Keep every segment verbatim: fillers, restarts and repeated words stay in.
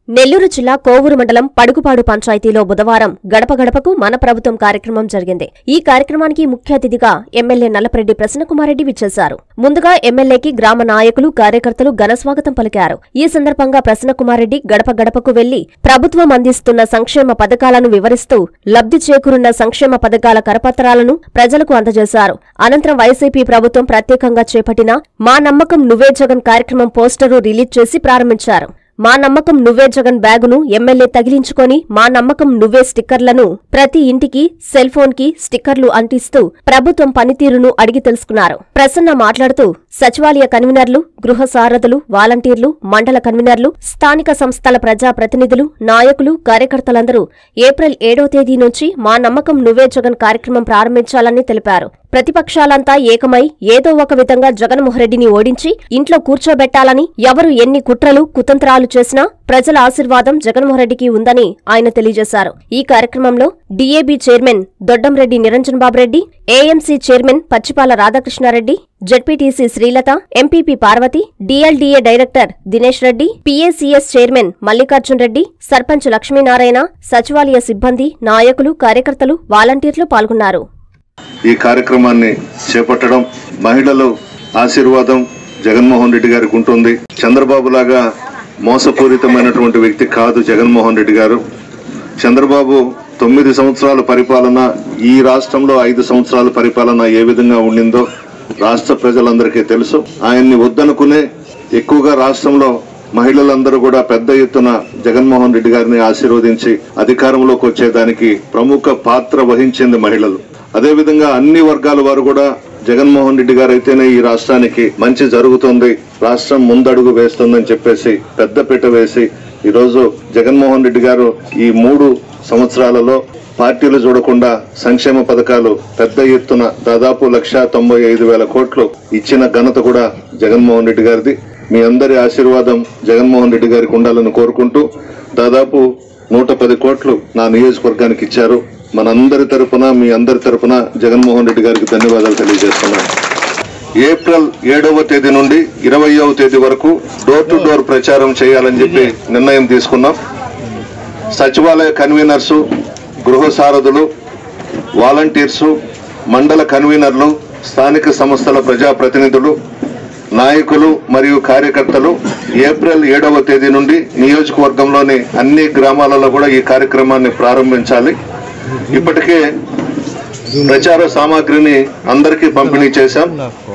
నెల్లూరు జిల్లా కోవూరు మండలం పడుగుపాడు పంచాయతీలో బుధవారం గడప గడపకు మన ప్రభుత్వం కార్యక్రమం జరిగింది. ఈ కార్యక్రమానికి ముఖ్య అతిథిగా ఎమ్మెల్యే నల్లపరెడ్డి ప్రసన్నకుమారెడ్డి విచ్చేశారు. ముందుగా ఎమ్మెల్యేకి గ్రామ నాయకులు, కార్యకర్తలు ఘనస్వాగతం పలికారు. ఈ సందర్భంగా ప్రసన్నకుమారెడ్డి గడప గడపకు వెళ్లి ప్రభుత్వం అందిస్తున్న సంక్షేమ పథకాలను వివరిస్తూ లబ్ధి చేకూరున్న సంక్షేమ పథకాల కరపత్రాలను ప్రజలకు అందజేశారు. అనంతరం వైసీపీ ప్రభుత్వం ప్రత్యేకంగా చేపట్టిన మా నమ్మకం నువ్వే జగన్ కార్యక్రమం పోస్టరు రిలీజ్ చేసి ప్రారంభించారు. మా నమ్మకం నువ్వే జగన్ బ్యాగును ఎమ్మెల్యే తగిలించుకొని మా నమ్మకం నువ్వే స్టిక్కర్లను ప్రతి ఇంటికి సెల్ ఫోన్ కి స్టిక్కర్లు అంటిస్తూ ప్రభుత్వం పనితీరును అడిగి తెలుసుకున్నారు. ప్రసన్న మాట్లాడుతూ సచివాలయ కన్వీనర్లు, గృహ సారథులు, వాలంటీర్లు, మండల కన్వీనర్లు, స్థానిక సంస్థల ప్రజా ప్రతినిధులు, నాయకులు, కార్యకర్తలందరూ ఏప్రిల్ ఏడో తేదీ నుంచి మా నమ్మకం నువ్వే జగన్ కార్యక్రమం ప్రారంభించాలని తెలిపారు. ప్రతిపక్షాలంతా ఏకమై ఏదో ఒక విధంగా జగన్మోహన్రెడ్డిని ఓడించి ఇంట్లో కూర్చోబెట్టాలని, ఎవరు ఎన్ని కుట్రలు, కుతంత్రాలు చేసినా ప్రజల ఆశీర్వాదం జగన్మోహన్రెడ్డికి ఉందని ఆయన తెలియజేశారు. ఈ కార్యక్రమంలో DAB chairman Doddamreddy Niranjan Babureddy, AMC chairman Pachipala Radhakrishnareddy, ZPTC Srilatha, MPP Parvathi, DLDA director Dinesh Reddy, PACS chairman Mallikarjun Reddy, sarpanch Lakshminarayana, సచివాలయ సిబ్బంది, నాయకులు, కార్యకర్తలు, వాలంటీర్లు పాల్గొన్నారు. ఈ కార్యక్రమాన్ని చేపట్టడం మహిళలు ఆశీర్వాదం జగన్మోహన్ రెడ్డి గారికి ఉంటుంది. చంద్రబాబు లాగా మోసపూరితమైనటువంటి వ్యక్తి కాదు జగన్మోహన్ రెడ్డి గారు. చంద్రబాబు తొమ్మిది సంవత్సరాల పరిపాలన, ఈ రాష్ట్రంలో ఐదు సంవత్సరాల పరిపాలన ఏ విధంగా ఉండిందో రాష్ట్ర ప్రజలందరికీ తెలుసు. ఆయన్ని వద్దనుకునే ఎక్కువగా రాష్ట్రంలో మహిళలందరూ కూడా పెద్ద ఎత్తున జగన్మోహన్ రెడ్డి గారిని ఆశీర్వదించి అధికారంలోకి వచ్చేదానికి ప్రముఖ పాత్ర వహించింది మహిళలు. అదేవిధంగా అన్ని వర్గాల వారు కూడా జగన్మోహన్ రెడ్డి గారు అయితేనే ఈ రాష్ట్రానికి మంచి జరుగుతుంది, రాష్ట్రం ముందడుగు వేస్తుందని చెప్పేసి పెద్దపీట వేసి ఈరోజు జగన్మోహన్ రెడ్డి గారు ఈ మూడు సంవత్సరాలలో పార్టీలు చూడకుండా సంక్షేమ పథకాలు పెద్ద ఎత్తున దాదాపు లక్ష తొంభై ఐదు వేల కోట్లు ఇచ్చిన ఘనత కూడా జగన్మోహన్ రెడ్డి గారిది. మీ అందరి ఆశీర్వాదం జగన్మోహన్ రెడ్డి గారికి ఉండాలని కోరుకుంటూ దాదాపు నూట పది కోట్లు నా నియోజకవర్గానికి ఇచ్చారు. మనందరి తరపున, మీ అందరి తరపున జగన్మోహన్ రెడ్డి గారికి ధన్యవాదాలు తెలియజేస్తున్నాను. ఏప్రిల్ ఏడవ తేదీ నుండి ఇరవయవ తేదీ వరకు డోర్ టు డోర్ ప్రచారం చేయాలని చెప్పి నిర్ణయం తీసుకున్నాం. సచివాలయ కన్వీనర్సు, గృహ సారథులు, వాలంటీర్సు, మండల కన్వీనర్లు, స్థానిక సంస్థల ప్రజాప్రతినిధులు, నాయకులు మరియు కార్యకర్తలు ఏప్రిల్ ఏడవ తేదీ నుండి నియోజకవర్గంలోని అన్ని గ్రామాలలో కూడా ఈ కార్యక్రమాన్ని ప్రారంభించాలి. ఇప్పటికే ప్రచార సామాగ్రిని అందరికీ పంపిణీ చేశాం.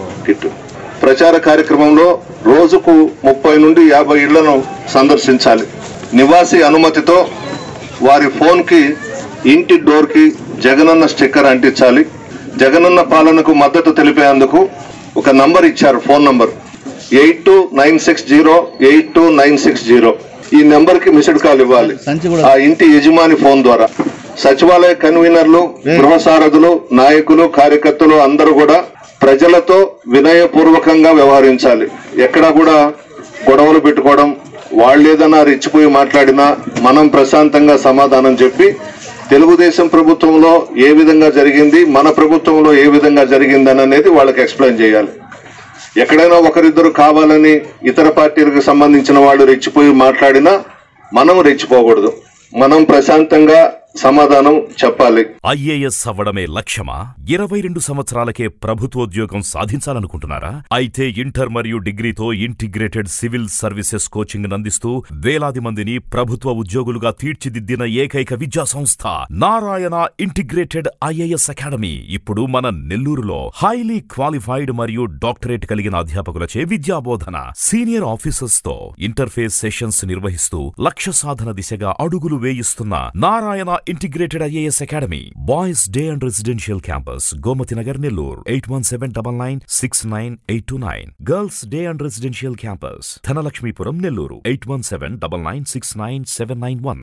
ప్రచార కార్యక్రమంలో రోజుకు ముప్పై నుండి యాభై ఇళ్లను సందర్శించాలి. నివాసి అనుమతితో వారి ఫోన్ కి, ఇంటి డోర్ కి జగనన్న స్టిక్కర్ అంటించాలి. జగనన్న పాలనకు మద్దతు తెలిపేందుకు ఒక నంబర్ ఇచ్చారు, phone number eight two nine six zero eight two nine six zero. ఈ నెంబర్ కి మిస్డ్ కాల్ ఇవ్వాలి ఆ ఇంటి యజమాని ఫోన్ ద్వారా. సచివాలయ కన్వీనర్లు, గృహ సారథులు, నాయకులు, కార్యకర్తలు అందరూ కూడా ప్రజలతో వినయపూర్వకంగా వ్యవహరించాలి. ఎక్కడా కూడా గొడవలు పెట్టుకోవడం, వాళ్ళేదన్నా రెచ్చిపోయి మాట్లాడినా మనం ప్రశాంతంగా సమాధానం చెప్పి తెలుగుదేశం ప్రభుత్వంలో ఏ విధంగా జరిగింది, మన ప్రభుత్వంలో ఏ విధంగా జరిగిందని అనేది వాళ్ళకి ఎక్స్ప్లెయిన్ చేయాలి. ఎక్కడైనా ఒకరిద్దరు కావాలని ఇతర పార్టీలకు సంబంధించిన వాళ్ళు రెచ్చిపోయి మాట్లాడినా మనం రెచ్చిపోకూడదు. మనం ప్రశాంతంగా సమాధానం చెప్పాలి. ఐఏఎస్ అవ్వడమే లక్ష్యమా? ఇరవై రెండు సంవత్సరాలకే ప్రభుత్వోద్యోగం సాధించాలనుకుంటున్నారా? అయితే ఇంటర్ మరియు డిగ్రీతో ఇంటిగ్రేటెడ్ సివిల్ సర్వీసెస్ కోచింగ్ అందిస్తూ వేలాది మందిని ప్రభుత్వ ఉద్యోగులుగా తీర్చిదిద్దిన ఏకైక విద్యా సంస్థ నారాయణ ఇంటిగ్రేటెడ్ ఐఏఎస్ అకాడమీ ఇప్పుడు మన నెల్లూరులో హైలీ క్వాలిఫైడ్ మరియు డాక్టరేట్ కలిగిన అధ్యాపకులచే విద్యాబోధన, సీనియర్ ఆఫీసర్స్ తో ఇంటర్ఫేస్ సెషన్స్ నిర్వహిస్తూ లక్ష్య సాధన దిశగా అడుగులు వేయిస్తున్న Narayana integrated IAS academy. Boys day and residential campus Gomathi Nagar Nellore eight one seven double nine six nine eight two nine. Girls day and residential campus Dhanalakshmipuram Nellore eight one seven double nine six nine seven nine one.